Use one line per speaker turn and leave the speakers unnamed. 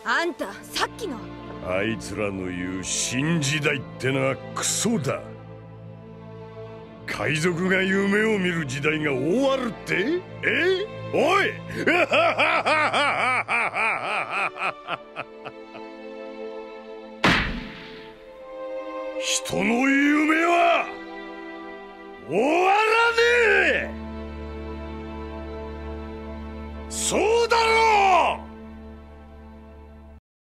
あんたさっきの。
あいつらの言う新時代ってのはクソだ。海賊が夢を見る時代が終わるって？おい人の夢は終